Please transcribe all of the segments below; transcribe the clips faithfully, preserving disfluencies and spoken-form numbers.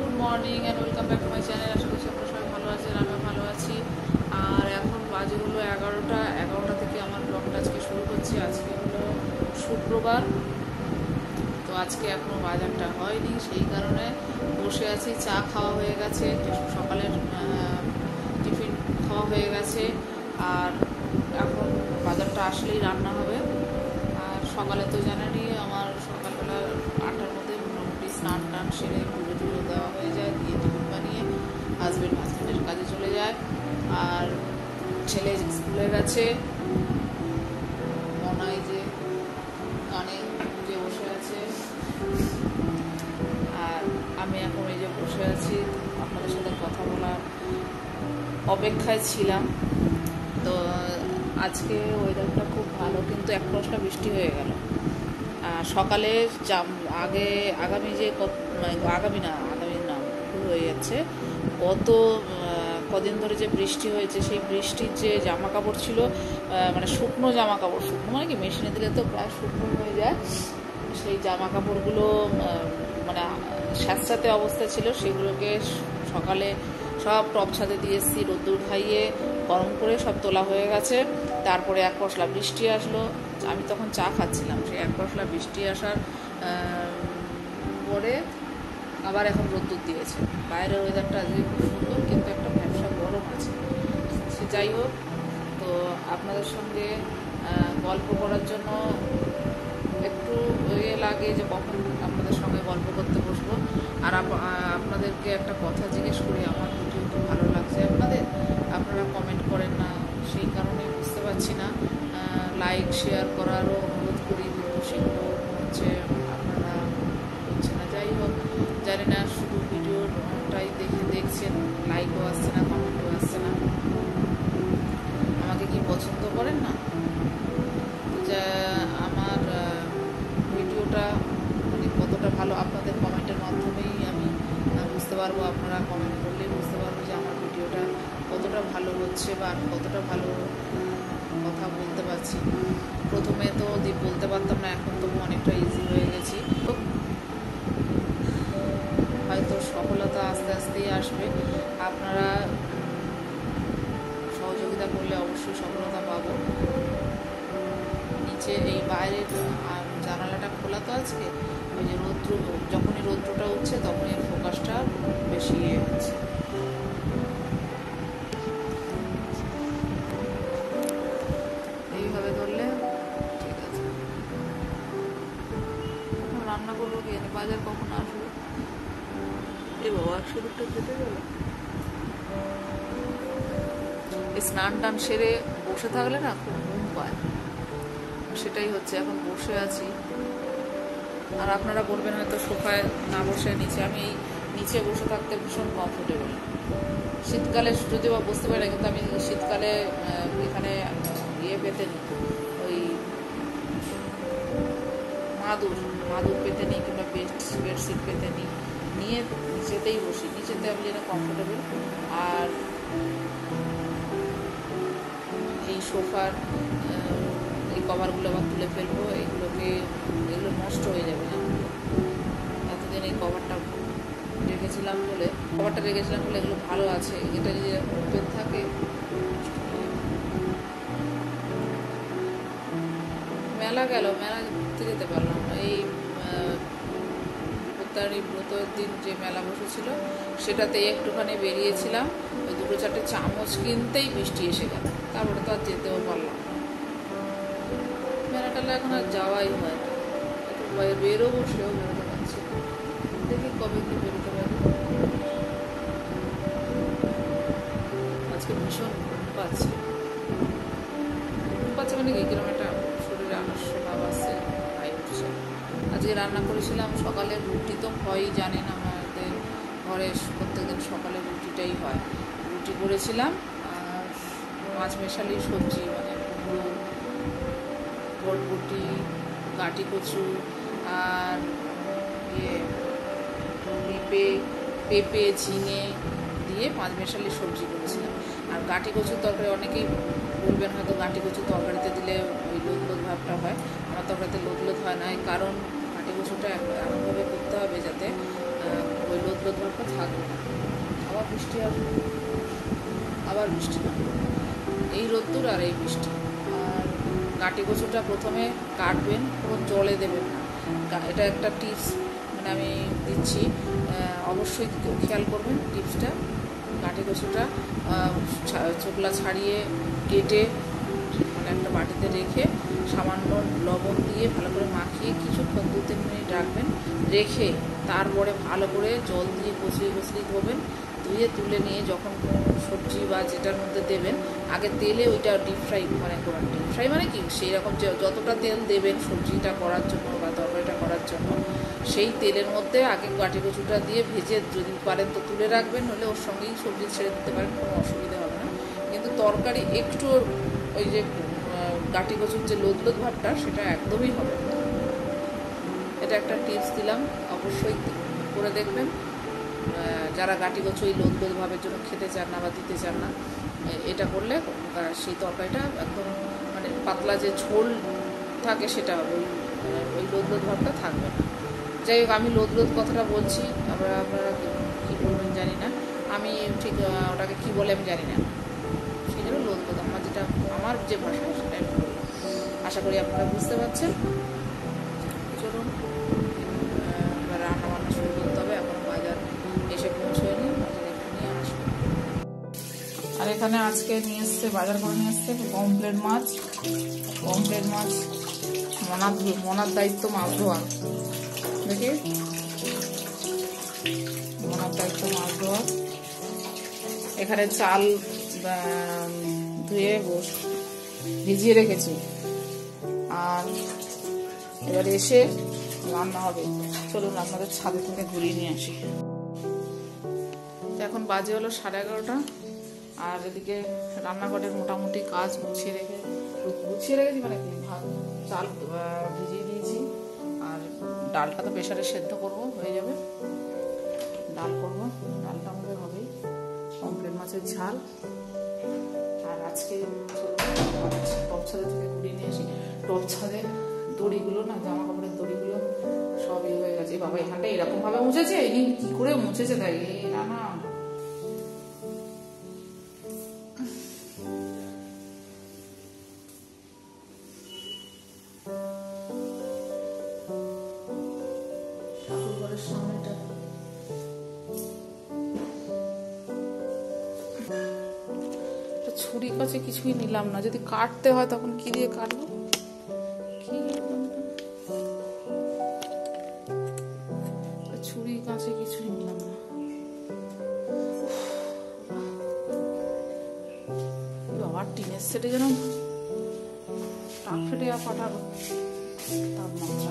Good morning and welcome back to my channel. আশা করছি আপনারা সবাই ভালো আছেন, আমিও ভালো আছি। আর এখন বাজে হলো এগারোটা এগারোটা থেকে আমার ব্লগটা আজকে শুরু করছি। আজকে হলো শুক্রবার, তো আজকে এখনও বাজারটা হয়নি, সেই কারণে বসে আছি। চা খাওয়া হয়ে গেছে, সকালের টিফিন খাওয়া হয়ে গেছে, আর এখন বাজারটা আসলেই রান্না হবে। আর সকালে তো জানেনই আমার সকালবেলা আটটার মধ্যে মোটামুটি স্নান টান সেরে পুজো টুজো দেওয়া হয়ে যায়, দিয়ে টিফিন বানিয়ে হাজব্যান্ড হাজব্যান্ডের কাজে চলে যায়। আর ছেলে স্কুলে গেছে, মনাই যে গানে যে বসে আছে, আর আমি এখন এই যে বসে আছি আপনাদের সাথে কথা বলার অপেক্ষায় ছিলাম। তো আজকে ওয়েদারটা খুব ভালো, কিন্তু এক পশলা বৃষ্টি হয়ে গেল সকালে। আগে আগামী যে আগামী না আগামী না ভুল হয়ে যাচ্ছে গত কদিন ধরে যে বৃষ্টি হয়েছে, সেই বৃষ্টির যে জামা কাপড় ছিল, মানে শুকনো জামা কাপড়, শুকনো মানে কি মেশিনে দিলে তো প্রায় শুকনো হয়ে যায়, সেই জামা কাপড়গুলো মানে স্যাঁতস্যাঁতে অবস্থা ছিল, সেগুলোকে সকালে সব টপ ছাদে দিয়ে এসেছি, রোদ্দুর খাইয়ে গরম করে সব তোলা হয়ে গেছে। তারপরে এক পশলা বৃষ্টি আসলো, আমি তখন চা খাচ্ছিলাম, সেই এক পশলা বৃষ্টি আসার পরে আবার এখন রোদ্দুর দিয়েছে। বাইরের ওয়েদারটা আজকে খুব সুন্দর, কিন্তু একটা ব্যবসা গরম আছে। সে যাই হোক, তো আপনাদের সঙ্গে গল্প করার জন্য একটু ইয়ে লাগে যে কখন আপনাদের সঙ্গে গল্প করতে বসবো। আর আপনাদেরকে একটা কথা জিজ্ঞেস করি, আমার ভিডিও খুব ভালো লাগছে আপনাদের, আপনারা কমেন্ট করেন না, সেই কারণে বুঝতে পারছি না। লাইক শেয়ার করারও অনুরোধ করি, কিন্তু সেগুলো হচ্ছে আপনারা হচ্ছে না। যাই হোক, জানি না, শুধু ভিডিওটাই দেখে দেখছেন, লাইকও আসছে না, কমেন্টও আসছে না। আমাকে কি পছন্দ করেন না? যা আমার ভিডিওটা মানে কতটা ভালো, আপনাদের কমেন্টের মাধ্যমেই আমি বুঝতে পারবো। আপনারা কমেন্ট করলেই বুঝতে পারবো যে আমার ভিডিওটা কতটা ভালো হচ্ছে বা আমি কতটা ভালো কথা বলতে পারছি। প্রথমে তো বলতে পারতাম না, এখন তবু অনেকটা ইজি হয়ে গেছি। হয়তো সফলতা আস্তে আস্তেই আসবে, আপনারা সহযোগিতা করলে অবশ্যই সফলতা পাবো। নিচে এই বাইরের জানালাটা খোলা তো আজকে, ওই যে রৌদ্র, যখনই রৌদ্রটা উঠছে তখনই ফোকাসটা বেশি ইয়ে হচ্ছে। এইভাবে ধরলে ঠিক আছে। এখন রান্না করবো কি, বাজার কখন আসবে? এ বাবা, শুরুটা কেটে গেল। স্নান টান সেরে বসে থাকলে না খুব ঘুম পায়, সেটাই হচ্ছে। এখন বসে আছি, আর আপনারা বলবেন হয়তো সোফায় না বসে নিচে। আমি নিচে বসে থাকতে ভীষণ কমফোর্টেবল। শীতকালে যদিও বা বসতে পারি না, কিন্তু আমি শীতকালে এখানে ইয়ে পেতে নিই, ওই মাদুর মাদুর পেতে নিই, কিংবা বেড বেডশিট পেতে নিই, নিয়ে নিচেতেই বসি। নিচেতে আমি যেন কমফোর্টেবল। আর এই সোফার এই কভারগুলো আবার তুলে ফেলবো, এগুলোকে এগুলো নষ্ট হয়ে যাবে না। এতদিন এই কভারটা রেখেছিলাম বলে কভারটা রেখেছিলাম বলে এগুলো ভালো আছে। এটা যদি এরকম ওপেন থাকে, মেলা গেল, মেলা ঘুরতে যেতে পারলাম না। এই ব্রতারি ব্রতর দিন যে মেলা বসেছিল, সেটাতে একটুখানি বেরিয়েছিলাম, ওই দুটো চারটে চামচ কিনতেই বৃষ্টি এসে গেল, তারপরে তো আর যেতেও পারলাম না। মেলাটালে এখন আর যাওয়াই হয় না, একটু বেরোবো, সেও বেরোতে পারছি না। দেখি কবে কি বেরোতে পারি। আজকে ভীষণ ঘুম পাচ্ছে, ঘুম পাচ্ছে মানে কি, কিরকম একটা শরীরে আলস্য ভাব আসছে, তাই উঠছে। আজকে রান্না করেছিলাম সকালে রুটি, তো হয়ই জানেন আমাদের ঘরে প্রত্যেকদিন সকালে রুটিটাই হয়। রুটি করেছিলাম, আর মাছ মেশালি সবজি, মানে কুমড়ো, বরবটি, গাঁটি কচু, আর ইয়ে পেঁপে পেঁপে ঝিঙে দিয়ে পাঁচ মেশালি সবজি করেছিলাম। আর গাঁটি কচুর তরকারি, অনেকেই বলবেন হয়তো গাঁটি কচুর তরকারিতে দিলে ওই লোদ লোদ ভাবটা হয়, আমার তরকারিতে লোদ লোদ হয় না। কারণ গাঁটি কচুটা এমনভাবে করতে হবে যাতে ওই লোদ লোদ ভাবটা থাকবে না। আবার বৃষ্টি আসবে, আবার বৃষ্টি না, এই রোদ্দুর আর এই বৃষ্টি। আর গাঁটি কচুটা প্রথমে কাটবেন, কোনো জলে দেবেন না। এটা একটা টিপস মানে আমি দিচ্ছি, অবশ্যই খেয়াল করবেন টিপসটা। গাঁটি কচুটা চোকলা ছাড়িয়ে কেটে মানে একটা বাটিতে রেখে সামান্য লবণ দিয়ে ভালো করে মাখিয়ে কিছুক্ষণ দু তিন মিনিট রাখবেন। রেখে তারপরে ভালো করে জল দিয়ে কচলিয়ে কচলিয়ে ধোবেন। ধুয়ে তুলে নিয়ে যখন সবজি বা যেটার মধ্যে দেবেন, আগে তেলে ওইটা ডিপ ফ্রাই মানে করার, ডিপ ফ্রাই মানে কি সেই রকম যতটা তেল দেবেন সবজিটা করার জন্য বা তরকারিটা করার জন্য, সেই তেলের মধ্যে আগে গাঁটি কচুটা দিয়ে ভেজে যদি পারেন তো তুলে রাখবেন, হলে ওর সঙ্গেই সবজি ছেড়ে দিতে পারেন, কোনো অসুবিধা হবে না। কিন্তু তরকারি একটু ওই যে গাঁটি কচুর যে লোদ লোদ ভাবটা সেটা একদমই হবে না। এটা একটা টিপস দিলাম, অবশ্যই করে দেখবেন। যারা গাঁটি কচু এই লোদ লোদ ভাবের জন্য খেতে চান না বা দিতে চান না, এটা করলে সেই তরকারিটা একদম মানে পাতলা যে ঝোল থাকে সেটা হবে, ওই ওই লোদ লোদ ভাবটা থাকবে না। যাই হোক, আমি লোদ লোদ কথাটা বলছি, আমরা আপনারা কী বলবেন জানি না, আমি ঠিক ওটাকে কী বলে আমি জানি না, সেই জন্য লোদ লোদ আমার যেটা আমার যে ভাষা সেটাই আমি বললাম। আশা করি আপনারা বুঝতে পারছেন। চলুন এবার রান্না বান্না শুরু করতে হবে। এখন বাজার এসে পৌঁছয়নি, বাজার একটু নিয়ে আসবো। আর এখানে আজকে নিয়ে এসছে, বাজার করে নিয়ে এসছে পমফ্লেট মাছ। পমফ্লেট মাছ মনার মনার দায়িত্ব মাছ ধোয়া, দেখি মনার দায়িত্ব মাছ ধোয়া। এখানে চাল ধুয়ে ভিজিয়ে রেখেছি, আর এবার এসে রান্না হবে। চলুন আপনাদের ছাদে থেকে ঘুরিয়ে নিয়ে আসি। এখন বাজে হলো সাড়ে এগারোটা, আর এদিকে রান্নাঘরের মোটামুটি কাজ গুছিয়ে রেখে গুছিয়ে রেখেছি মানে ভাত চাল ভিজিয়ে দিয়েছি, আর ডালটা তো প্রেশারে সেদ্ধ করবো, হয়ে যাবে। ডাল করবো, ডালটা আমাদের হবেই। পমফ্লেট মাছের ঝাল। আর আজকে টপ ছাদে থেকে ঘুরিয়ে নিয়ে আসি। টপ ছাদে দড়িগুলো না, জামা কাপড়ের দড়িগুলো সব ইয়ে হয়ে গেছে। বাবা এখানটা এরকম ভাবে মুছেছে, এই কি করে মুছেছে তাই না না ঠাকুরঘরের সামনেটা ছুরি কাছে কিছুই নিলাম না, যদি কাটতে হয় তখন কি দিয়ে কাটবো, ছুরি কাছে কিছুই নিলাম না। বাবা টিনের সেটে যেন টাক ফেটে পাঠাবো তাপমাত্রা।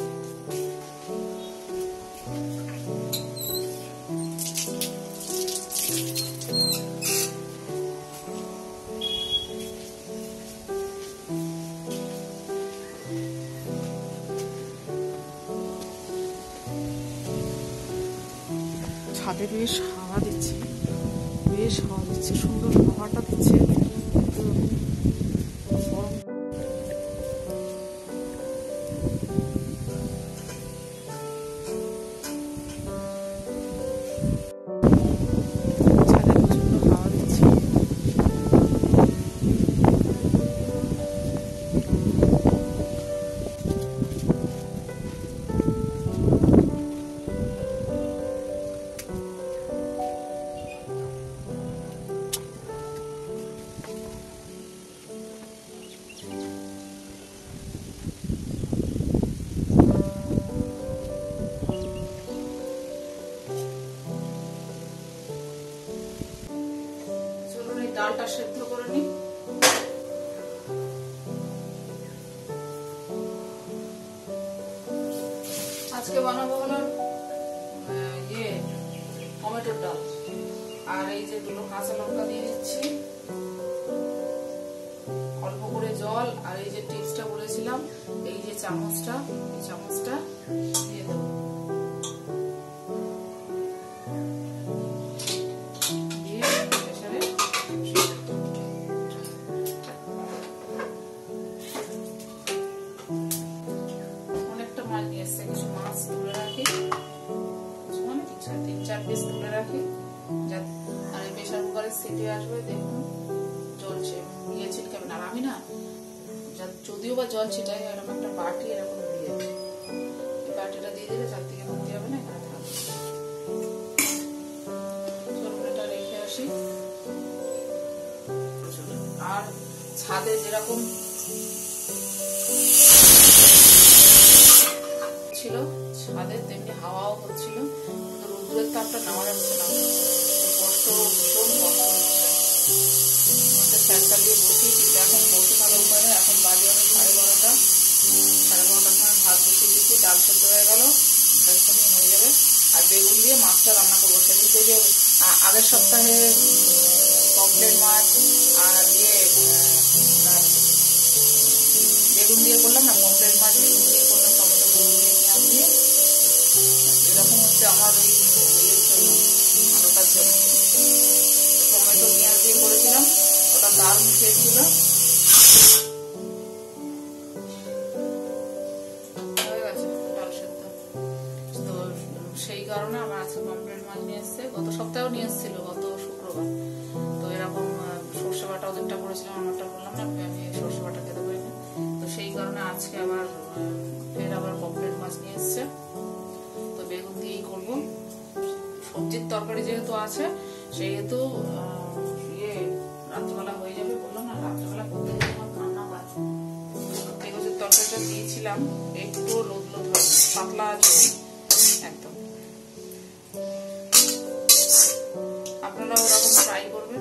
ছাদে বেশ হাওয়া দিচ্ছে, বেশ হাওয়া দিচ্ছে, সুন্দর হাওয়াটা দিচ্ছে, কিন্তু গরম। ছাদে প্রচন্ড হাওয়া দিচ্ছে। ডালটা সেদ্ধ করে নিই। আজকে বানাবো হলো ইয়ে টমেটোর ডাল, আর এই যে দুটো কাঁচা লঙ্কা দিয়ে দিচ্ছি, অল্প করে জল, আর এই যে টিপসটা বলেছিলাম, এই যে চামচটা, এই চামচটা দিয়ে দেবো। মাছ নিয়ে এসছে, কিছু মাছ তুলে রাখি, তিন চার পিস তুলে রাখি। আর এই প্রেশার কুকারের সিটি আসবে, দেখুন জ্বলছে, ইয়ে ছিটকাবে না। আর আমি না যদিও বা জল ছিটাই, এরকম একটা বাটি এরকম দিয়ে, এই বাটিটা দিয়ে দিলে চার দিকে মনে যাবে না, এখানে থাকবে। চলুন এটা রেখে আসি। আর ছাদে যেরকম ছিল ছাদে তেমনি হাওয়াও হচ্ছিল, কিন্তু রোদ্রের তাপটা নেওয়া যাচ্ছে না, কষ্ট, ভীষণ কষ্ট হচ্ছে। ফ্যান চালিয়ে বসি, কিন্তু এখন বসে থাকার উপায় নেই। এখন বাজে হবে সাড়ে বারোটা সাড়ে বারোটার সময় ভাত বসিয়ে দিয়েছি, ডাল সেদ্ধ হয়ে গেল, এখনই হয়ে যাবে। আর বেগুন দিয়ে মাছটা রান্না করবো। সেদিনকে যে আগের সপ্তাহে পমফ্রেট মাছ আর ইয়ে বেগুন দিয়ে করলাম না, পমফ্রেট মাছ বেগুন দিয়ে করলাম, টমেটো বেগুন দিয়ে পেঁয়াজ দিয়ে, এরকম হচ্ছে আমার ওই ইয়ের জন্য, আলুটার জন্য টমেটো পেঁয়াজ দিয়ে করেছিলাম, ওটা দারুণ খেয়েছিল। হয়ে গেছে ডাল সেদ্ধ। তো সেই কারণে আমার আজকে পমফ্রেট মাছ নিয়ে এসছে, গত সপ্তাহেও নিয়ে এসেছিল, গত শুক্রবার। তো এরকম সর্ষে বাটা ওদেরটা করেছিলাম, আমারটা বললাম না আমি সর্ষে বাটা খেতে পারি না, তো সেই কারণে আজকে আবার ফের আবার পমফ্রেট মাছ নিয়ে এসছে। তো বেগুন দিয়েই করবো। সবজির তরকারি যেহেতু আছে সেহেতু ইয়ে রাত্রেবেলা হয়ে যাবে, বললাম না রাত্রেবেলা করতে আমার কান্না পায়। বেগুনের তরকারিটা দিয়েছিলাম, একটু লোদ লোদ হয়, পাতলা আছে একদম। আপনারা ওরকম ট্রাই করবেন,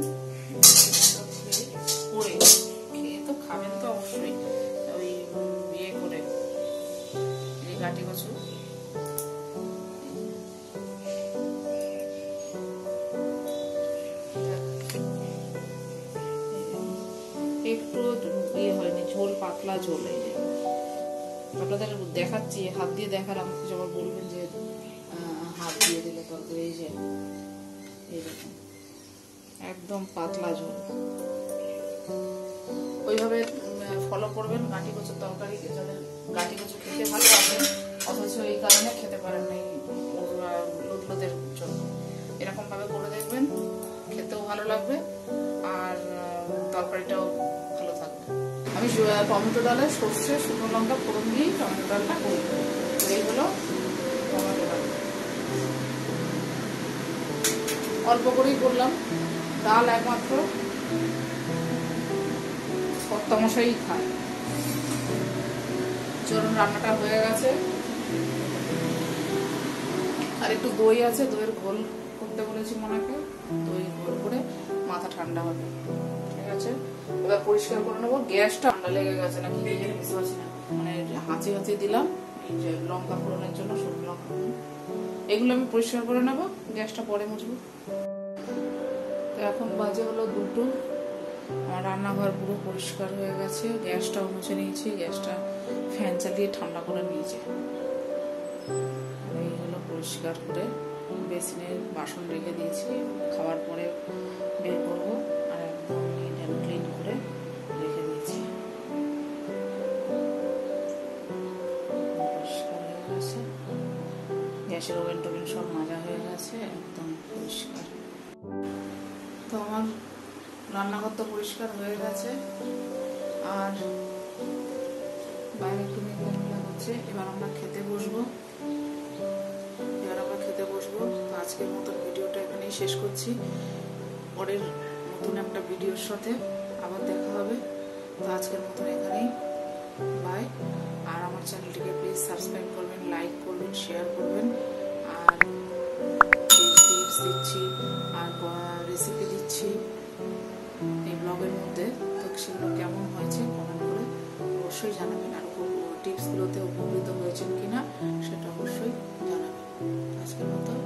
করে খেয়ে তো খাবেন তো অবশ্যই। ওই ইয়ে করে এই গাটি কচু একটু ইয়ে হয়নি, ঝোল পাতলা ঝোল। এই যে আপনাদের দেখাচ্ছি, হাত দিয়ে দেখার, আমাকে যখন বলবেন যে হাত দিয়ে দিলে তরকারি, এই যে এইরকম একদম পাতলা ঝোল। ওইভাবে ফলো করবেন গাঁটি কচুর তরকারি, যাদের গাঁটি কচু খেতে ভালো লাগে অথচ এই কারণে খেতে পারেন না লুদলুদের জন্য, এরকম ভাবে করে দেখবেন, খেতেও ভালো লাগবে আর তরকারিটাও ভালো থাকবে। আমি টমেটো ডালে সর্ষে শুকনো লঙ্কা ফোড়ন দিয়েই টমেটো ডালটা করি। এই হলো টমেটো ডাল, অল্প করেই করলাম। ডাল একমাত্র কর্তামশাই খায়। চলুন রান্নাটা হয়ে গেছে। আর একটু দই আছে, দইয়ের ঘোল করতে বলেছি মনাকে, দই ঘোল করে মাথা ঠান্ডা হবে। ঠিক আছে, এবার পরিষ্কার করে নেবো। গ্যাসটা ঠান্ডা লেগে গেছে নাকি বুঝতে পারছি না, মানে হাঁচি হাঁচি দিলাম এই যে লঙ্কা ফোড়নের জন্য, শুকনো লঙ্কা ফোড়ন, এগুলো আমি পরিষ্কার করে নেবো, গ্যাসটা পরে মুছবো। তো এখন বাজে হলো দুটো, আমার রান্নাঘর পুরো পরিষ্কার হয়ে গেছে, গ্যাসটাও মুছে নিয়েছি, গ্যাসটা ফ্যান চালিয়ে ঠান্ডা করে নিয়েছি। এই হলো পরিষ্কার করে, বেসিনে বাসন রেখে দিয়েছি, খাওয়ার পরে বের করবো, আর একদম ক্লিন করে রেখে দিয়েছি। পরিষ্কার হয়ে গেছে, গ্যাসের ওভেন টোভেন সব মাজা হয়ে গেছে, একদম পরিষ্কার। তো আমার রান্নাঘর তো পরিষ্কার হয়ে গেছে, আর বাইরে একটু মেঘলা হচ্ছে। এবার আমরা খেতে বসবো, এবার আমরা খেতে বসবো। তো আজকের মতো ভিডিওটা এখানেই শেষ করছি, পরের নতুন একটা ভিডিওর সাথে আবার দেখা হবে। তো আজকের মতন এখানেই বাই। আর আমার চ্যানেলটিকে প্লিজ সাবস্ক্রাইব করবেন, লাইক করবেন, শেয়ার করবেন। আর টিপস দিচ্ছি আর রেসিপি দিচ্ছি এই ব্লগের মধ্যে, তো সেগুলো কেমন হয়েছে কমেন্ট করে অবশ্যই জানাবেন। আর টিপসগুলোতে উপকৃত হয়েছেন কিনা সেটা অবশ্যই জানাবেন। আজকের মতো